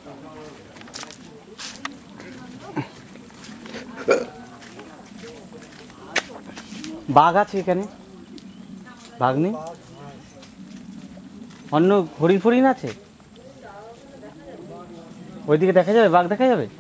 বাঘ আছে এখানে? বাঘ নেই? অন্য হরিণ ফরিণ আছে? ওইদিকে দেখা যাবে? বাঘ দেখা যাবে?